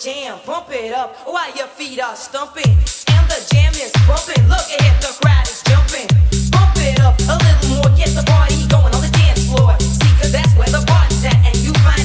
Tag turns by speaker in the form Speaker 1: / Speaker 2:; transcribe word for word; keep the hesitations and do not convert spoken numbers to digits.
Speaker 1: jam, bump it up while your feet are stumping. And the jam is bumping, look ahead, the crowd is jumping. Bump it up a little more, get the party going on the dance floor. See, cause that's where the party's at, and you find